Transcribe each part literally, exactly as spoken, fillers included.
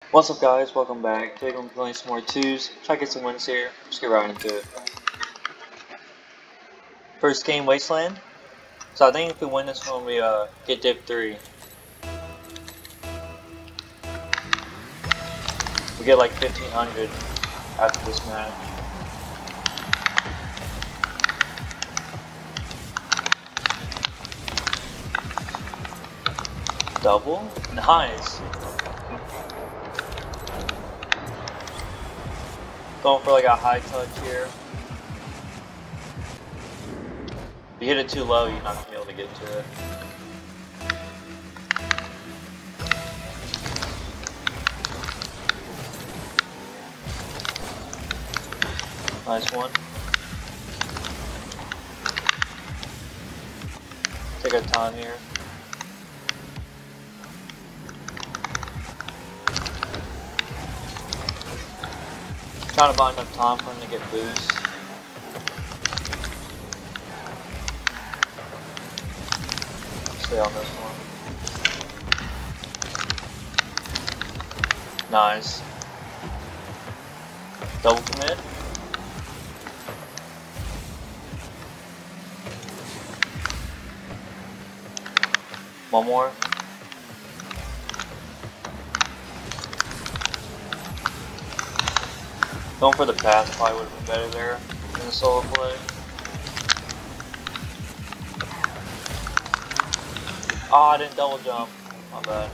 What's up, guys? Welcome back. Today we're playing some more twos. Try to get some wins here. Let's get right into it. First game, Wasteland. So I think if we win this one, we uh get Div three. We get like fifteen hundred after this match. Double? Nice. Going for like a high touch here. If you hit it too low, you're not gonna be able to get to it. Nice one. Take our time here. Trying to buy enough time for him to get boost. Stay on this one. Nice. Double commit. One more. Going for the pass probably would have been better there in the solo play. Oh, I didn't double jump. My bad.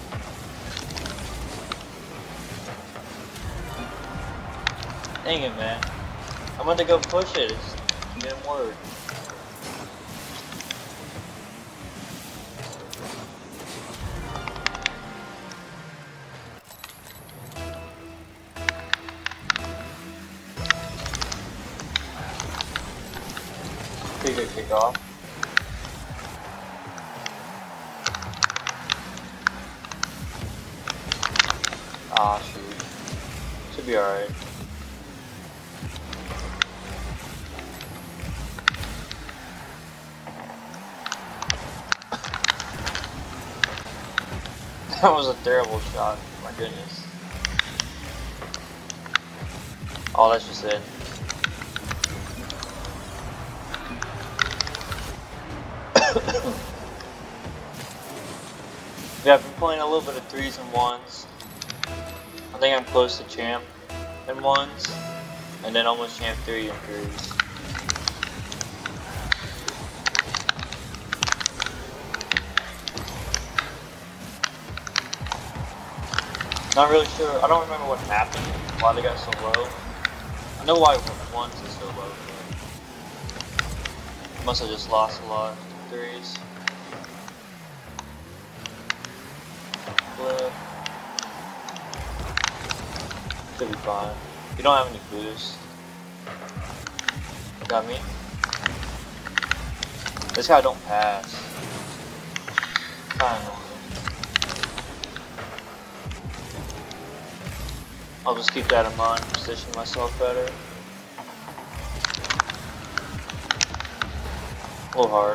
Dang it, man. I went to go push it. It just didn't work. Pretty good kickoff. Ah, shoot. Should be alright. That was a terrible shot. My goodness. Oh, that's just it. Yeah, I've been playing a little bit of threes and ones. I think I'm close to champ in ones, and then almost champ three in threes. Not really sure. I don't remember what happened, why they got so low. I know why ones is so low. Must have just lost a lot of threes. Flip. Should be fine. You don't have any boost. Got me? This guy don't pass. Kinda annoying. I'll just keep that in mind, position myself better. A little hard.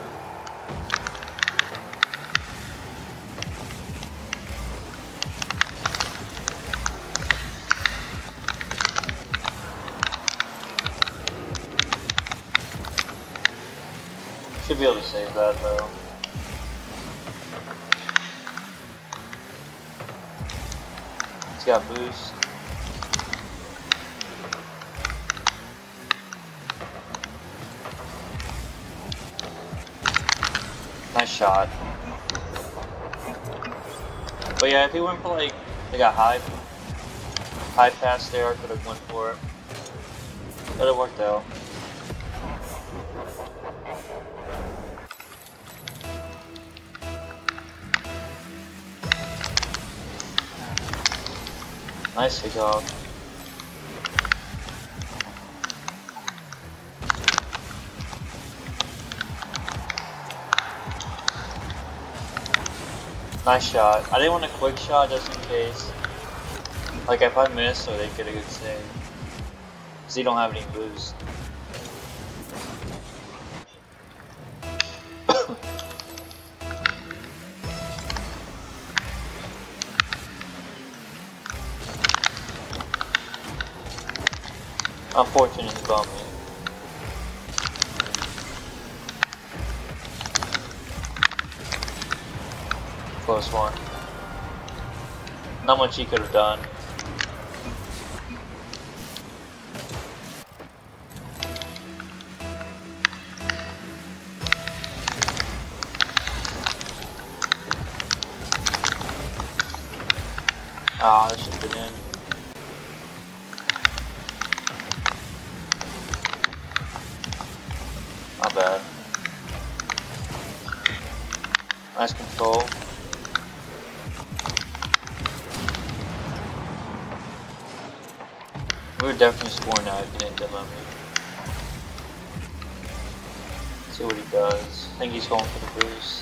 Should be able to save that though. He's got boost. Nice shot. But yeah, if he went for like, like a high, high pass there, I could have went for it. But it worked out. Nice kickoff. Nice shot. I didn't want a quick shot just in case. Like if I miss, so they get a good save. Cause you don't have any boost. Unfortunately, about me. Close one. Not much he could have done. Ah, that should have been in. Not bad. Nice control. We were definitely scoring now if he didn't demo me. Let's see what he does. I think he's going for the boost.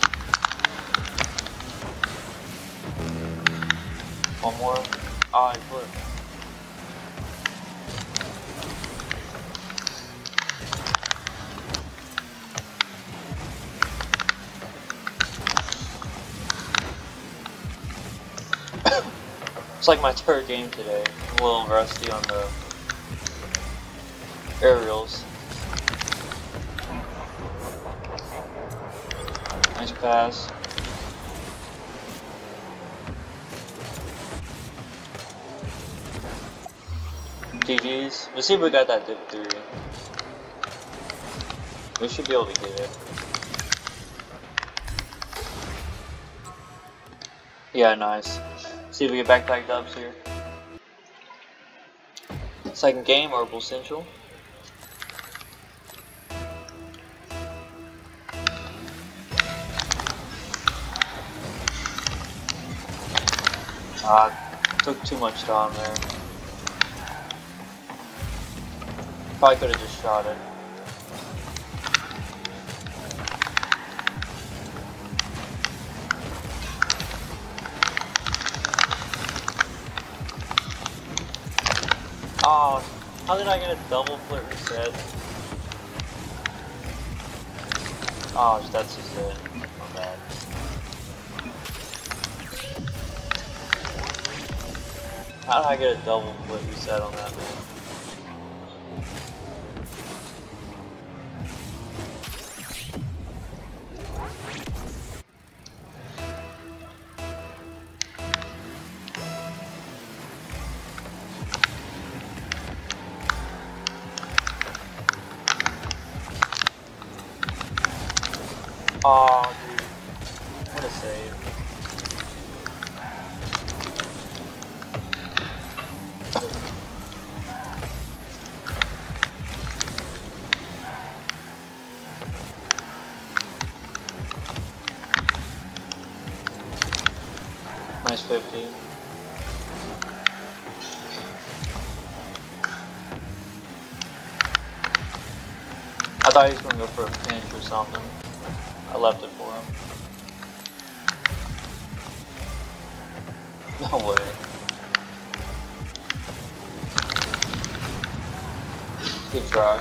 One more. Ah, he flipped. It's like my third game today. I'm a little rusty on the aerials. Nice pass. G G's. Let's see if we got that dip three. We should be able to get it. Yeah, nice. See if we get backpack dubs here. Second game, Herbal Central. Ah, uh, took too much time there. Probably could have just shot it. Oh, how did I get a double flip reset? Oh, that's just it. My bad. How did I get a double flip reset on that, man? Oh, dude. What a save. Nice fifty. I thought he was going to go for a pinch or something. I left it for him. No way. Good try.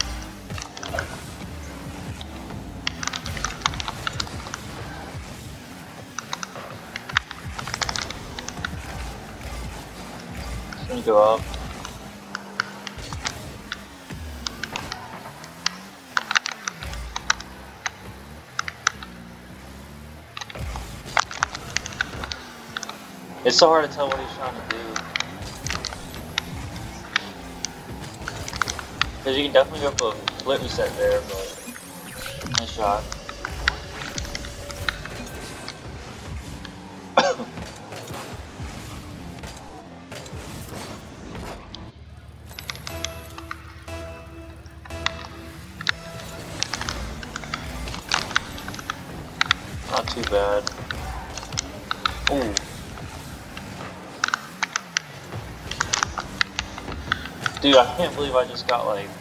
It's gonna go up. It's so hard to tell what he's trying to do. Because you can definitely go for a flip reset there, but nice shot. Not too bad. Ooh. Dude, I can't believe I just got like...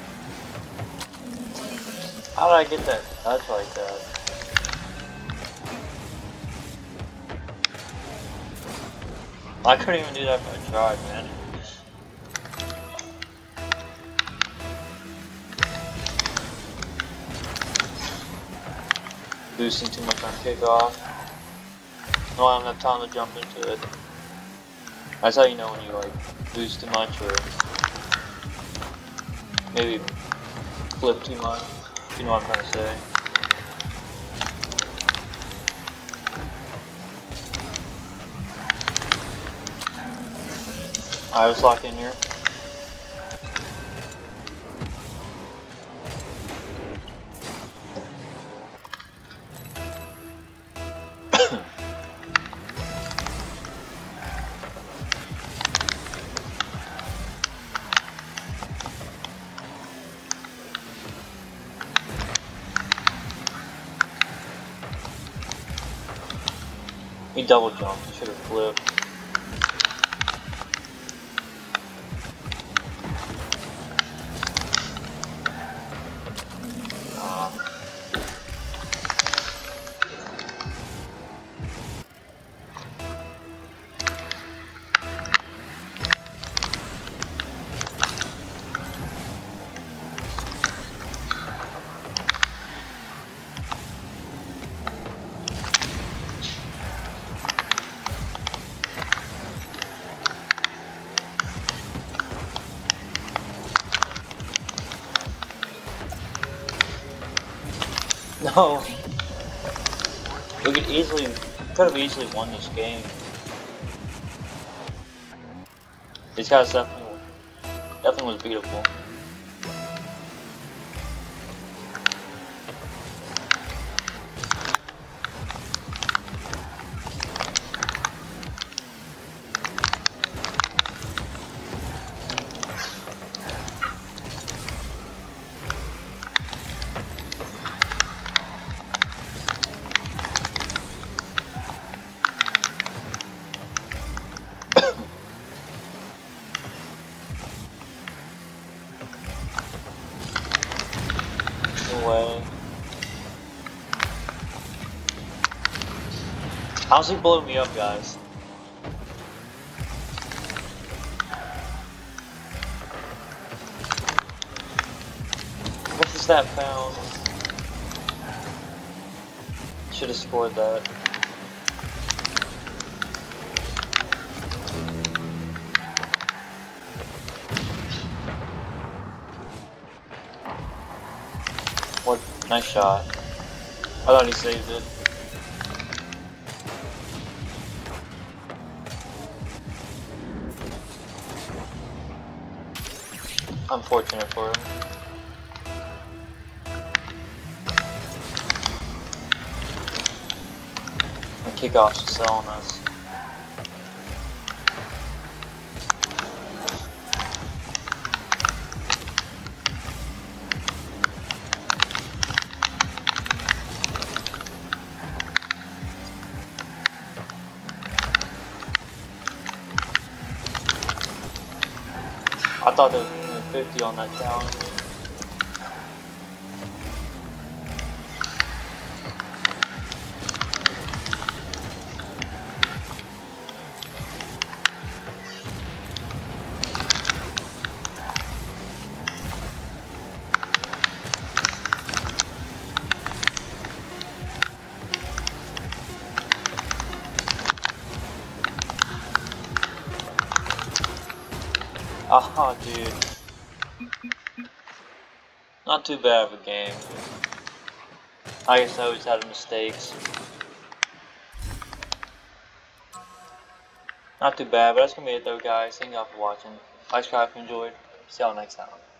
How did I get that touch like that? I couldn't even do that if I tried, man. Boosting too much on kickoff. No, I don't have time to jump into it. That's how you know when you like boost too much or maybe flip too much, if you know what I'm trying to say. Alright, let's lock in here. He double jumped, should have flipped. No, we could easily, could have easily won this game. These guys definitely, definitely was beatable. Way. How's he blowing me up, guys? What is that pound? Should have scored that. What? Nice shot. I thought he saved it. Unfortunate for him. The kickoffs are selling us. I thought there was fifty on that challenge. Oh, dude. Not too bad of a game. I guess I always had mistakes. Not too bad, but that's gonna be it though, guys. Thank y'all for watching. Like, subscribe if you enjoyed. See y'all next time.